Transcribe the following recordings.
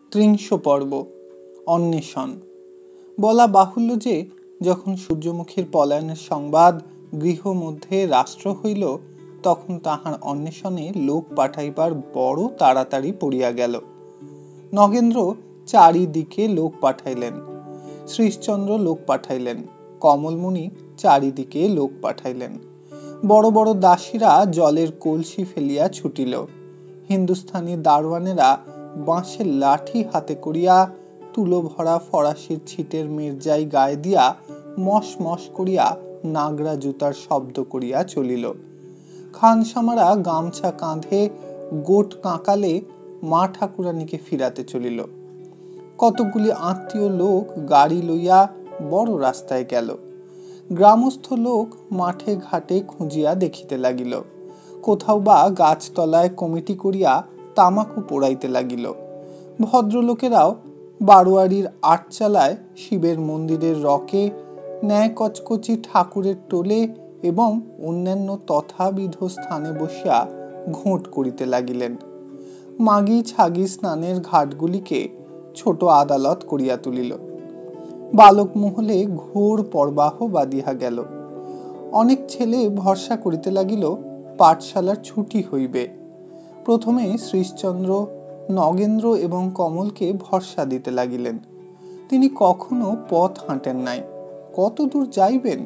ত্রিংশ পর্ব অন্বেষণ। বলা বাহুল্য যে যখন সূর্যমুখীর পলায়নের সংবাদ গৃহ মধ্যে রাষ্ট্র হইল, তখন তাহার অন্বেষণে লোক পাঠাইবার বড় তাড়াতাড়ি পড়িয়া গেল। নগেন্দ্র চারিদিকে লোক পাঠাইলেন, শ্রীশচন্দ্র লোক পাঠাইলেন, কমলমুনি চারিদিকে লোক পাঠাইলেন। বড় বড় দাসীরা জলের কলসি ফেলিয়া ছুটিল। হিন্দুস্থানি দারোয়ানেরা বাঁশের লাঠি হাতে করিয়া তুলো ভরা ফরাসির ছিটের মির্জাই গায়ে দিয়া মশ মশ করিয়া নাগরা জুতার শব্দ করিয়া চলিল। খানসামারা গামছা কাঁধে গোট কাঁকালে মা ঠাকুরানীকে ফিরাতে চলিল। কতকগুলি আত্মীয় লোক গাড়ি লইয়া বড় রাস্তায় গেল। গ্রামস্থ লোক মাঠে ঘাটে খুঁজিয়া দেখিতে লাগিল। কোথাও বা গাছতলায় কমিটি করিয়া তামাকু পোড়াইতে লাগিল। ভদ্রলোকেরাও বারোয়ারির আটচালায় শিবের মন্দিরের রকে, ন্যায় কচকচি ঠাকুরের টোলে এবং অন্যান্য তথাবিধ স্থানে বসিয়া ঘোঁট করিতে লাগিলেন। মাগি ছাগি স্নানের ঘাটগুলিকে ছোট আদালত করিয়া তুলিল। বালক মহলে ঘোর প্রবাহ বাঁধিয়া গেল। অনেক ছেলে ভরসা করিতে লাগিল পাঠশালার ছুটি হইবে। প্রথমে শ্রীশচন্দ্র, নগেন্দ্র এবং কমলকে ভরসা দিতে লাগিলেন। তিনি কখনো পথ হাঁটেন নাই, কত দূর যাইবেন?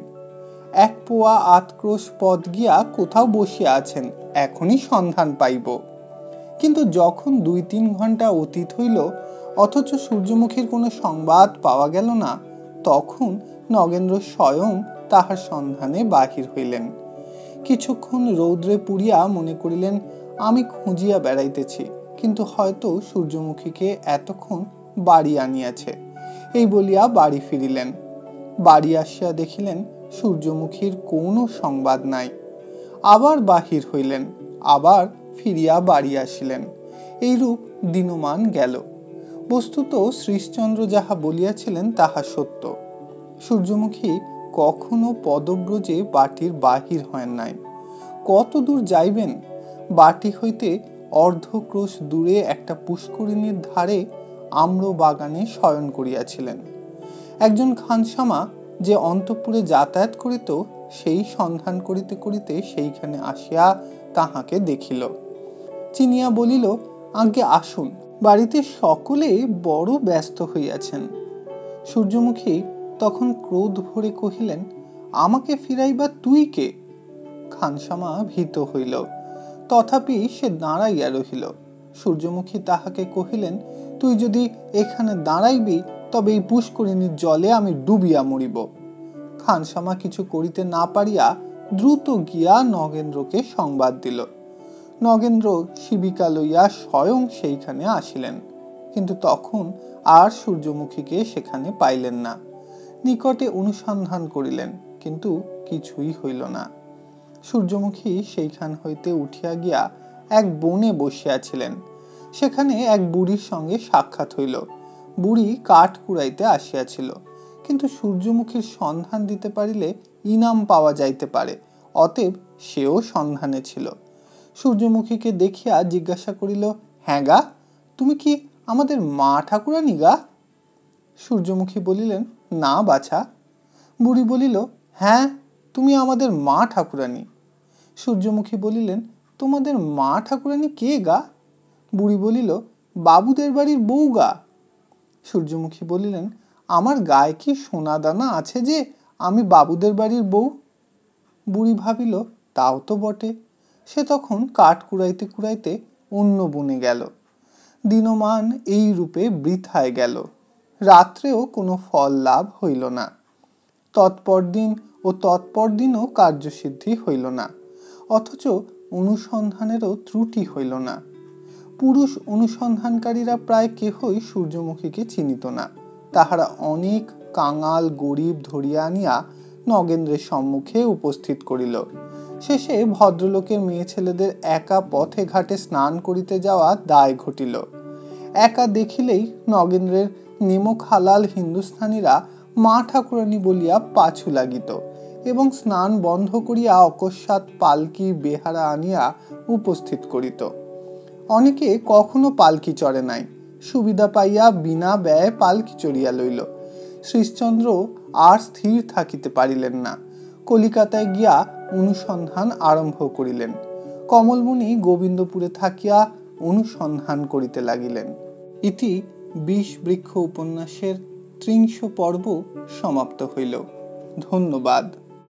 1 পোয়া 8 ক্রোশ পথ গিয়া কোথাও বসিয়া আছেন, এখনই সন্ধান পাইব। কিন্তু যখন 2-3 ঘন্টা অতীত হইল, অথচ সূর্যমুখীর কোনো সংবাদ পাওয়া গেল না, তখন নগেন্দ্র স্বয়ং তাহার সন্ধানে বাহির হইলেন। কিছুক্ষণ রৌদ্রে পুড়িয়া মনে করিলেন, আমি খুঁজিয়া বেড়াইতেছি, কিন্তু হয়তো সূর্যমুখীকে এতক্ষণ বাড়ি আনিয়াছে, এই বলিয়া বাড়ি ফিরিলেন। বাড়ি আসিয়া দেখিলেন সূর্যমুখীর কোনো সংবাদ নাই। আবার বাহির হইলেন, আবার ফিরিয়া বাড়ি আসিলেন। এইরূপ দিনমান গেল। বস্তুত শ্রীশচন্দ্র যাহা বলিয়াছিলেন তাহা সত্য। সূর্যমুখী কখনো পদব্রজে বাটির বাহির হয় নাই। কত দূর যাইবেন? বাটি হইতে অর্ধক্রোশ দূরে একটা পুষ্করিণীর ধারে আম্র বাগানে শয়ন করিয়াছিলেন। একজন খানসামা যে অন্তঃপুরে যাতায়াত করিত, সেই সন্ধান করিতে করিতে সেইখানে আসিয়া তাহাকে দেখিল। চিনিয়া বলিল, আজ্ঞে আসুন, বাড়িতে সকলে বড় ব্যস্ত হইয়াছেন। সূর্যমুখী তখন ক্রোধ ভরে কহিলেন, আমাকে ফিরাইবা তুই কে? খানসামা ভীত হইল, তথাপি সে দাঁড়াইয়া রহিল। সূর্যমুখী তাহাকে কহিলেন, তুই যদি এখানে দাঁড়াইবি, তবে এই পুষ্করিণীর জলে আমি ডুবিয়া মরিব। খানসামা কিছু করিতে না পারিয়া দ্রুত গিয়া নগেন্দ্রকে সংবাদ দিল। নগেন্দ্র শিবিকা লইয়া স্বয়ং সেইখানে আসিলেন, কিন্তু তখন আর সূর্যমুখীকে সেখানে পাইলেন না। নিকটে অনুসন্ধান করিলেন, কিন্তু কিছুই হইল না। সূর্যমুখী সেইখান হইতে উঠিয়া গিয়া এক বনে বসিয়াছিলেন। সেখানে এক বুড়ির সঙ্গে সাক্ষাৎ হইল। বুড়ি কাঠ কুড়াইতে আসিয়াছিল, কিন্তু সূর্যমুখীর সন্ধান দিতে পারিলে ইনাম পাওয়া যাইতে পারে, অতএব সেও সন্ধানে ছিল। সূর্যমুখীকে দেখিয়া জিজ্ঞাসা করিল, হ্যাঁ গা, তুমি কি আমাদের মা ঠাকুরানী গা? সূর্যমুখী বলিলেন, না বাছা। বুড়ি বলিল, হ্যাঁ, তুমি আমাদের মা ঠাকুরানী। সূর্যমুখী বলিলেন, তোমাদের মা ঠাকুরানী কে গা? বুড়ি বলিল, বাবুদের বাড়ির বউ গা। সূর্যমুখী বলিলেন, আমার গায়ে কি সোনা দানা আছে যে আমি বাবুদের বাড়ির বউ? বুড়ি ভাবিল, তাও তো বটে। সে তখন কাঠ কুড়াইতে কুড়াইতে অন্য বনে গেল। দিনমান এই রূপে বৃথায় গেল। রাত্রেও কোনো ফল লাভ হইল না। তৎপর দিন ও তৎপর দিনও কার্যসিদ্ধি হইল না, অথচ অনুসন্ধানেরও ত্রুটি হইল না। পুরুষ অনুসন্ধানকারীরা প্রায় কেহই সূর্যমুখীকে চিনিত না। তাহারা অনেক কাঙাল গরিব ধরিয়া আনিয়া নগেন্দ্রের সম্মুখে উপস্থিত করিল। শেষে ভদ্রলোকের মেয়ে ছেলেদের একা পথে ঘাটে স্নান করিতে যাওয়া দায় ঘটিল। একা দেখিলেই নগেন্দ্রের নেমক হালাল হিন্দুস্থানীরা মা ঠাকুরানী বলিয়া পাছু লাগিত এবং স্নান বন্ধ করিয়া অকস্মাৎ পালকি বেহারা আনিয়া উপস্থিত করিত। অনেকে কখনো পালকি চড়ে নাই, সুবিধা পাইয়া বিনা ব্যয় পালকি চড়িয়া লইল। শ্রীশচন্দ্র আর স্থির থাকিতে পারিলেন না, কলিকাতায় গিয়া অনুসন্ধান আরম্ভ করিলেন। কমলমণি গোবিন্দপুরে থাকিয়া অনুসন্ধান করিতে লাগিলেন। ইতি বিষবৃক্ষ উপন্যাসের ৩০ পর্ব সমাপ্ত হইল। ধন্যবাদ।